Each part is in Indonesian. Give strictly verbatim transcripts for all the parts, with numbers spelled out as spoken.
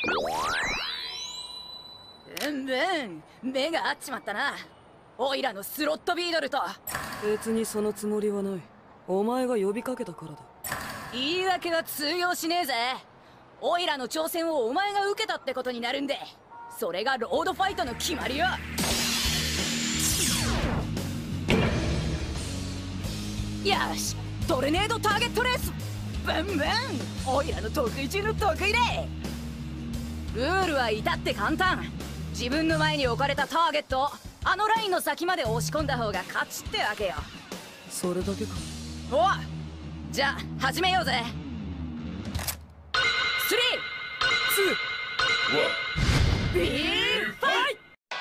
うんうん、目が合っちまったな。オイラのスロットビードルと。 別にそのつもりはない。お前が呼びかけたからだ。 言い訳は通用しねえぜ。オイラの挑戦をお前が受けたってことになるんで、それがロードファイトの決まりよ。よし、トルネードターゲットレースブンブン。オイラの得意中の得意で。ルールは至って簡単。自分の前に置かれたターゲットをあのラインの先まで押し込んだ方が勝ちってわけよ。 それだけか。 おっ、じゃあ始めようぜ。スリー、ツー、ビーファイト。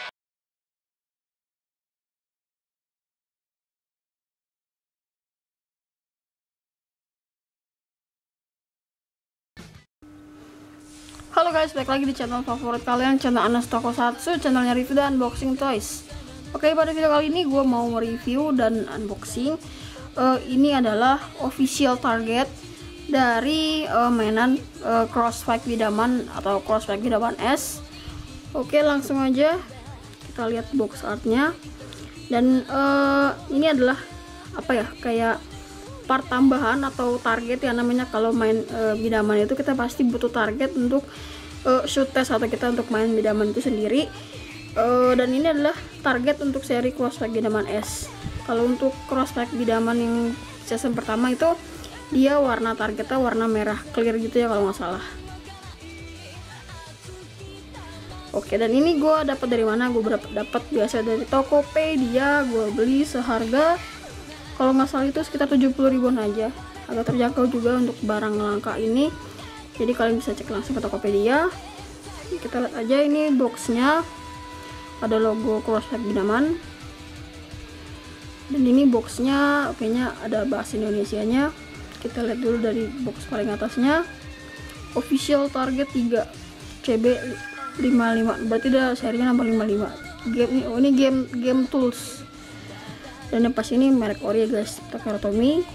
Halo guys, balik lagi di channel favorit kalian, channel Anas Tokusatsu, channelnya review dan unboxing toys. Oke, pada video kali ini gue mau mereview dan unboxing. Uh, ini adalah official target dari uh, mainan uh, Crossfight Bidaman atau Crossfight Bidaman S. Oke, langsung aja kita lihat box artnya. Dan uh, ini adalah apa ya, kayak part tambahan atau target yang namanya kalau main uh, bidaman itu kita pasti butuh target untuk uh, shoot test atau kita untuk main bidaman itu sendiri. Uh, dan ini adalah target untuk seri Crossfight Bidaman S. Kalau untuk Crossfight Bidaman yang season pertama itu dia warna targetnya warna merah clear gitu ya kalau nggak salah. Oke, dan ini gue dapat dari mana? Gue dapat biasa dari Tokopedia. Gue beli seharga kalau nggak salah itu sekitar tujuh puluh ribuan aja, agak terjangkau juga untuk barang langka ini. Jadi kalian bisa cek langsung ke Tokopedia. Kita lihat aja ini boxnya, ada logo Crossfight Bidaman. Dan ini boxnya kayaknya ada bahasa Indonesianya. Kita lihat dulu dari box paling atasnya, official target tiga C B lima puluh lima, berarti udah serinya nomor lima puluh lima. Game ini, oh ini game game tools. Dan yang pas ini merek ori ya guys, Takaratomy.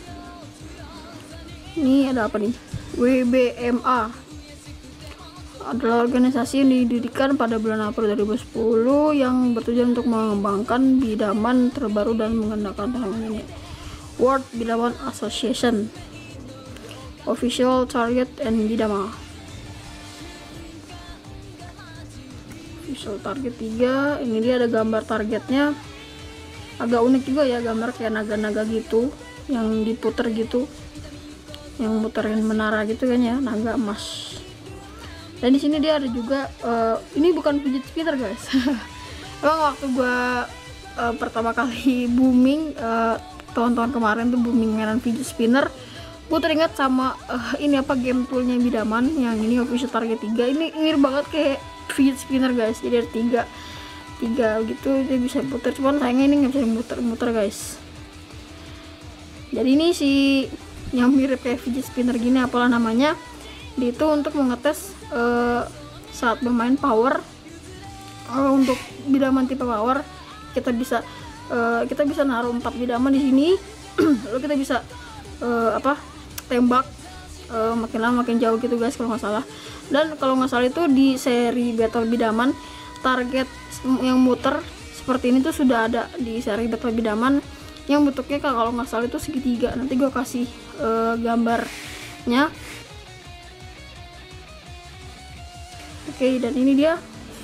Ini ada apa nih? W B M A adalah organisasi yang didirikan pada bulan April dua ribu sepuluh yang bertujuan untuk mengembangkan bidaman terbaru dan menggunakan teknologi. World Bidaman Association Official Target and Bidama. Official Target tiga, ini dia ada gambar targetnya. Agak unik juga ya, gambar kayak naga-naga gitu yang diputer gitu, yang muterin menara gitu kan ya, naga emas. Dan di sini dia ada juga uh, ini bukan fidget spinner guys. Emang waktu gua uh, pertama kali booming uh, tahun-tahun kemarin tuh booming mainan fidget spinner, gue teringat sama uh, ini apa game toolnya Bidaman yang ini official target tiga. Ini mirip banget kayak fidget spinner guys, jadi ada tiga tiga gitu, dia bisa putar, cuman sayangnya ini nggak bisa muter-muter guys. Jadi ini si yang mirip kayak fidget spinner gini, apalah namanya, dia itu untuk mengetes uh, saat bermain power. Uh, untuk bidaman tipe power kita bisa uh, kita bisa naruh empat bidaman di sini. Lalu kita bisa uh, apa tembak uh, makin lama makin jauh gitu guys kalau nggak salah. Dan kalau nggak salah itu di seri Battle Bidaman target yang muter seperti ini tuh sudah ada di seri Battle Bidaman yang bentuknya kalau nggak salah itu segitiga. Nanti gue kasih uh, gambarnya. Oke, dan ini dia.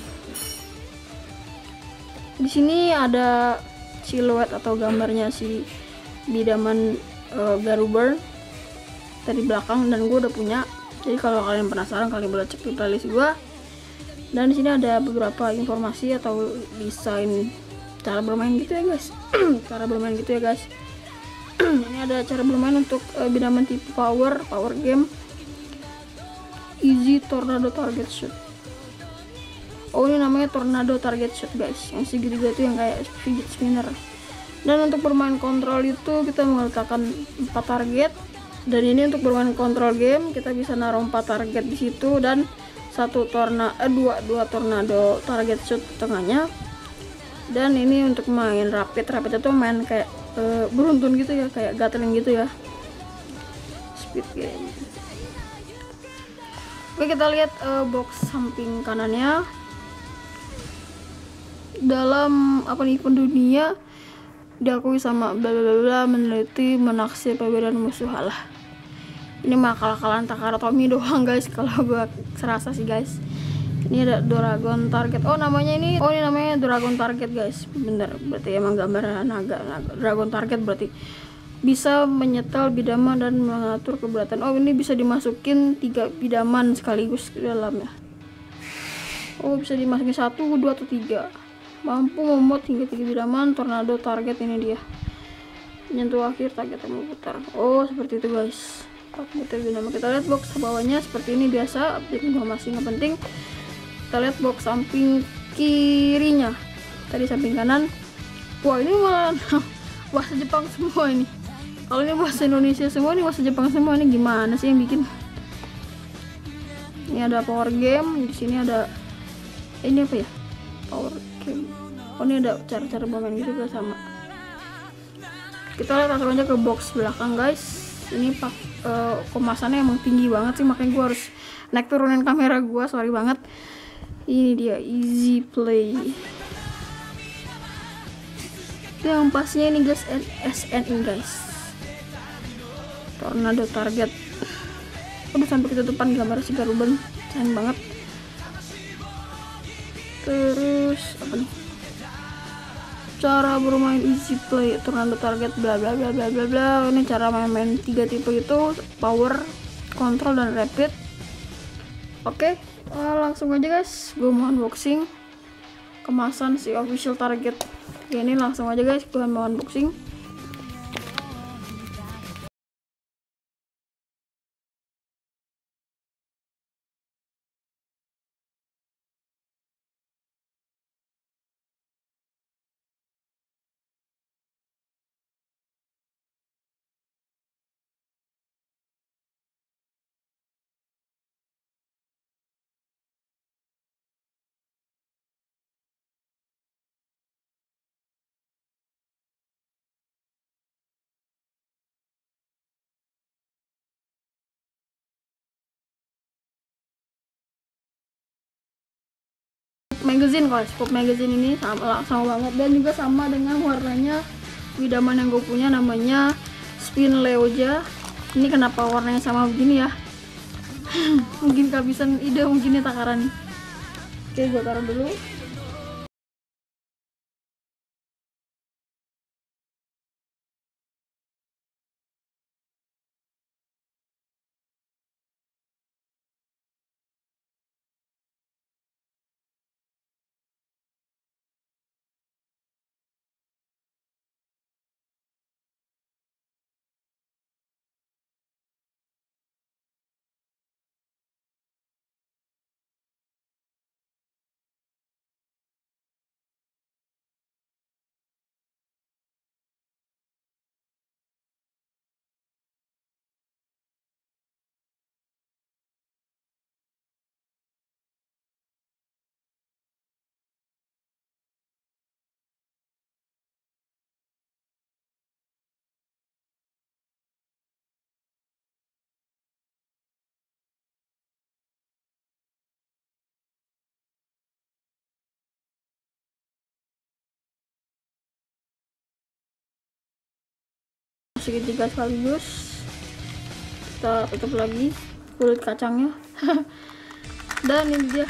Di sini ada siluet atau gambarnya si bidaman uh, Garuber dari belakang, dan gue udah punya. Jadi kalau kalian penasaran kalian boleh cek di playlist gue. Dan di sini ada beberapa informasi atau desain cara bermain gitu ya guys. Cara bermain gitu ya guys. Ini ada cara bermain untuk uh, bidaman tipe power, power game, easy tornado target shoot. Oh, ini namanya tornado target shoot guys, yang segitiga itu yang kayak fidget spinner. Dan untuk bermain kontrol itu kita meletakkan empat target. Dan ini untuk bermain kontrol game kita bisa naruh empat target di situ dan satu tornado eh, dua dua tornado target shoot tengahnya. Dan ini untuk main rapid, rapid itu main kayak e, beruntun gitu ya, kayak gatling gitu ya, speed game. Oke, kita lihat uh, box samping kanannya. Dalam apa nih, pendunia diakui sama bla bla bla meneliti menaksir perbedaan musuh. Halah, ini mah akal-akalan Takara Tomy doang guys, kalau gua serasa sih guys. Ini ada Dragon Target. Oh namanya ini, oh ini namanya Dragon Target guys. Bener, berarti emang gambar naga, naga. Dragon Target berarti bisa menyetel bidaman dan mengatur keberatan. Oh ini bisa dimasukin tiga bidaman sekaligus ke dalamnya. Oh bisa dimasukin satu, dua atau tiga. Mampu membuat hingga tiga bidaman. Tornado Target, ini dia. Menyentuh akhir target yang berputar. Oh seperti itu guys. Kita bidaman. Kita lihat box bawahnya seperti ini biasa. Update informasi nggak penting. Kita lihat box samping kirinya. Tadi samping kanan. Wah ini malah bahasa Jepang semua ini. Kalau ini bahasa Indonesia semua, ini bahasa Jepang semua. Ini gimana sih yang bikin? Ini ada power game, di sini ada ini apa ya? Power game. Oh ini ada cara-cara bermain juga sama. Kita lihat langsung aja ke box belakang guys. Ini pak uh, kemasannya emang tinggi banget sih, makanya gue harus naik turunin kamera gue. Sorry banget. Ini dia Easy Play. Yang pastinya ini guys S N I guys. Tornado Target. Udah sampai ketutupan gambar si Garuban, sayang banget. Terus apa nih? Cara bermain Easy Play Tornado Target bla bla bla bla bla bla. Ini cara main-main tiga tipe itu, power, control dan rapid. Oke, langsung aja guys, gue mau unboxing kemasan si official Target. Oke, ini langsung aja guys, gue mau unboxing. Magazine guys, Pop Magazine ini sama, sama banget, dan juga sama dengan warnanya bidaman yang gue punya, namanya Spin Leoja. Ini kenapa warnanya sama begini ya? Mungkin kehabisan ide mungkin ya Takara nih. Oke, gue taruh dulu. Segitiga sekaligus, kita tutup lagi kulit kacangnya. Dan ini dia,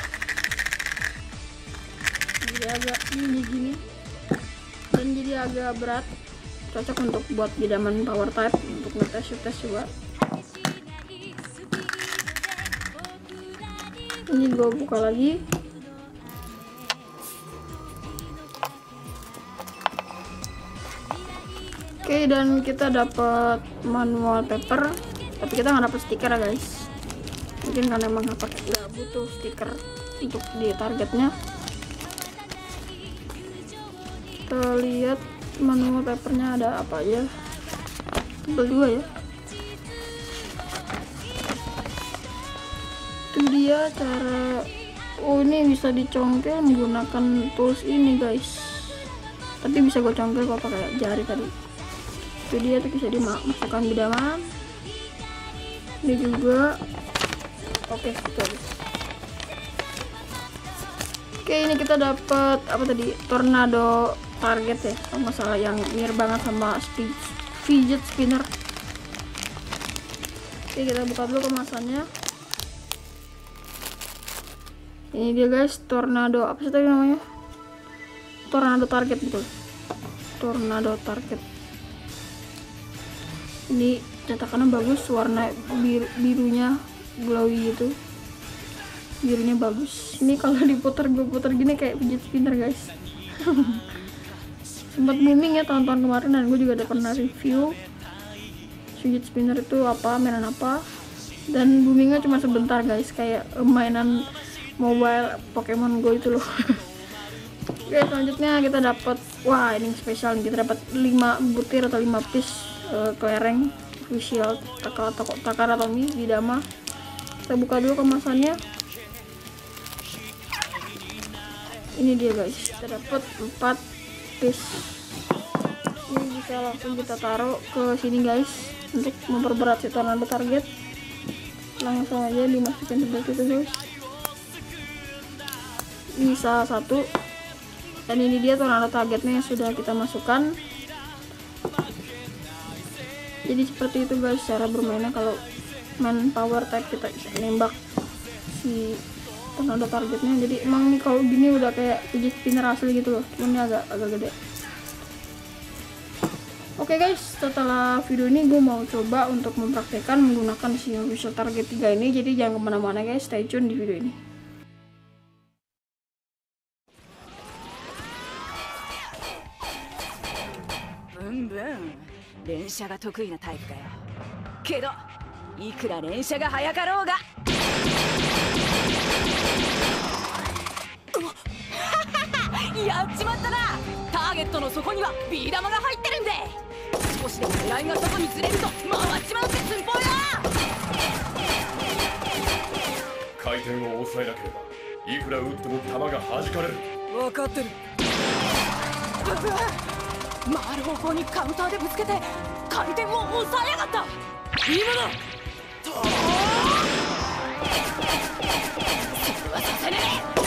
jadi agak ini gini dan jadi agak berat, cocok untuk buat bidaman power type, untuk ngetes tes juga. Ini gue buka lagi. Oke, dan kita dapat manual paper, tapi kita nggak dapat stiker ya guys. Mungkin karena emang nggak pakai, nggak butuh stiker untuk di targetnya. Kita lihat manual papernya ada apa aja. Tebel juga ya. Itu dia cara. Oh ini bisa dicongkel menggunakan tools ini guys. Tapi bisa gue congkel kok pakai jari tadi. Itu dia tuh bisa dimasukkan bidaman. Ini juga Oke, itu aja. Oke, ini kita dapat apa tadi? Tornado target ya. Kalau nggak salah, yang mirip banget sama speed, fidget spinner. Oke, kita buka dulu kemasannya. Ini dia guys, tornado apa sih tadi namanya? Tornado target, betul. Tornado target. Ini cetakannya bagus, warna biru, birunya glowy gitu. Birunya bagus. Ini kalau diputar gue putar gini kayak fidget spinner guys. Sempat booming ya tahun-tahun kemarin, dan gue juga ada pernah review fidget spinner itu apa, mainan apa, dan boomingnya cuma sebentar guys, kayak mainan mobile Pokemon Go itu loh. Oke, selanjutnya kita dapat, wah ini spesial nih, kita dapat lima butir atau lima piece uh, kelereng official Takara, Takara Tomy Bidama. Kita buka dulu kemasannya. Ini dia guys, kita dapat empat piece. Ini bisa langsung kita taruh ke sini guys, untuk memperberat si tornado target. Langsung aja dimasukin seperti itu guys. Ini salah satu, dan ini dia tornado targetnya yang sudah kita masukkan. Jadi seperti itu guys cara bermainnya. Kalau main power type kita bisa nembak si tornado targetnya. Jadi emang nih kalau gini udah kayak fidget spinner asli gitu loh, cuman ini agak agak gede. Oke guys, setelah video ini gue mau coba untuk mempraktekkan menggunakan si official target tiga ini. Jadi jangan kemana-mana guys, stay tune di video ini. Bun bun, 連射が得意なタイプだよ。けどいくら連射が早かろうがやっちまったな。ターゲットの底にはビー玉が入ってるんで、少しでも狙いが外にずれると回っちまうって寸法や。 回転を抑えなければいくら打っても球が弾かれる。 分かってる。 ブブ回る方向にカウンターでぶつけて回転を抑えやがった。今だ。とそれはさせねえ。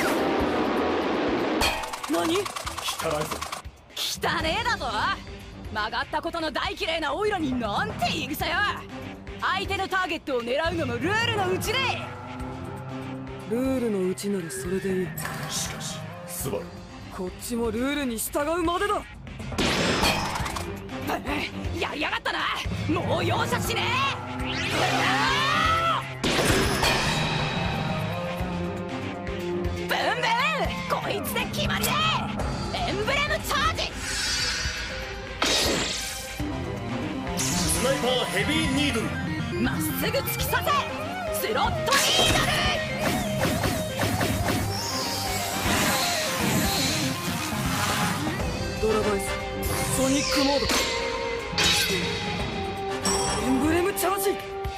何？ 汚いぞ。 汚ねえだぞ。曲がったことの大綺麗なオイラになんて言い草よ。相手のターゲットを狙うのもルールのうちで。 ルールのうちならそれでいい。 しかしスバル、 こっちもルールに従うまでだ。 やりやがったな。もう容赦しねえ。ブンブン、こいつで決まりで。エンブレムチャージ。 スナイパーヘビーニードル。 まっすぐ突き刺せ。スロットニードル。 ドラゴイスソニックモード。エンブレムチャージ。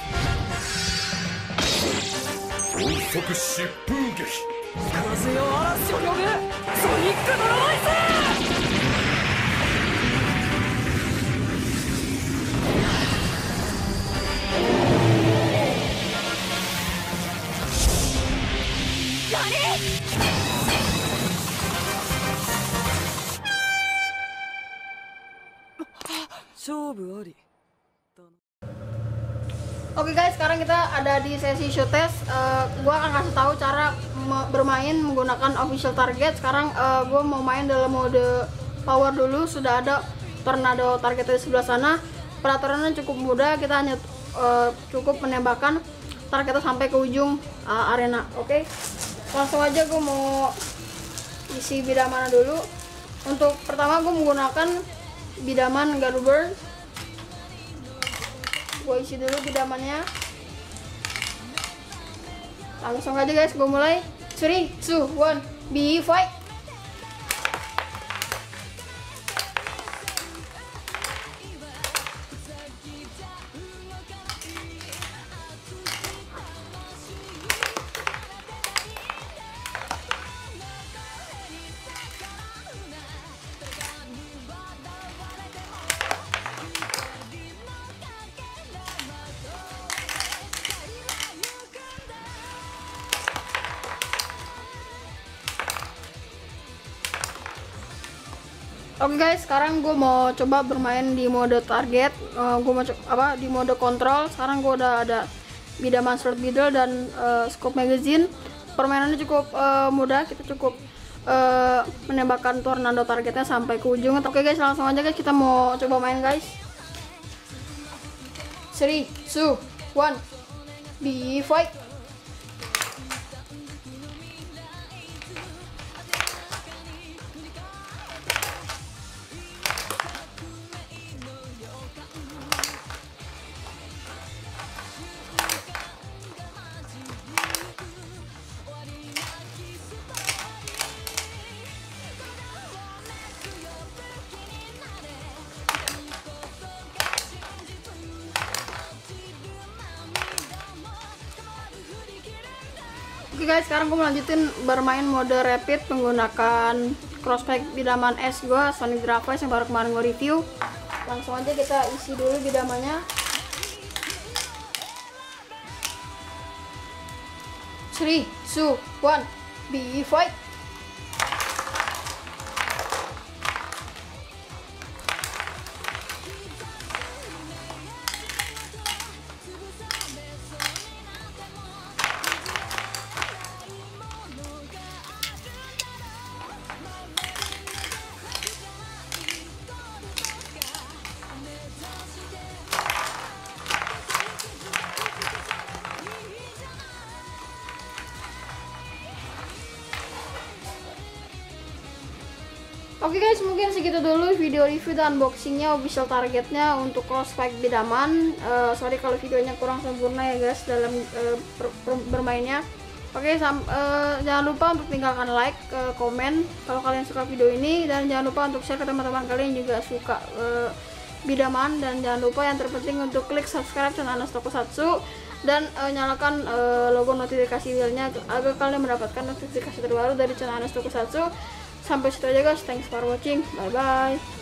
音速疾風撃。 風よ嵐を呼ぶソニックドラゴイス。何？ 勝負あり。 Oke guys, sekarang kita ada di sesi show test. Uh, gue akan kasih tahu cara me bermain menggunakan official target. Sekarang uh, gue mau main dalam mode power dulu. Sudah ada tornado target di sebelah sana. Peraturannya cukup mudah. Kita hanya uh, cukup menembakkan targetnya sampai ke ujung uh, arena. Oke, langsung aja gue mau isi bidamana dulu. Untuk pertama gue menggunakan bidaman Garuber. Gue isi dulu bidamannya. Langsung aja guys, gue mulai. three, two, one, be fight. Oke guys, sekarang gue mau coba bermain di mode target. Uh, gue mau co- apa di mode kontrol. Sekarang gue udah ada bidaman slot middle dan uh, scope magazine. Permainannya cukup uh, mudah. Kita cukup uh, menembakkan tornado targetnya sampai ke ujung. Oke guys, langsung aja guys, kita mau coba main guys. three, two, one, be fight. Oke guys, sekarang gue melanjutin bermain mode rapid menggunakan crosspack bidaman S gue, Sonic Dravice yang baru kemarin gue review. Langsung aja kita isi dulu bidamannya. three, two, one, be fight. Oke guys, mungkin segitu dulu video review dan unboxingnya official targetnya untuk crosspack bidaman. Uh, sorry kalau videonya kurang sempurna ya guys dalam uh, ber ber bermainnya. Oke, uh, jangan lupa untuk tinggalkan like, uh, komen kalau kalian suka video ini, dan jangan lupa untuk share ke teman-teman kalian yang juga suka uh, bidaman, dan jangan lupa yang terpenting untuk klik subscribe channel Anas Tokusatsu dan uh, nyalakan uh, logo notifikasi belnya agar kalian mendapatkan notifikasi terbaru dari channel Anas Tokusatsu. Sampai situ aja guys, thanks for watching, bye bye.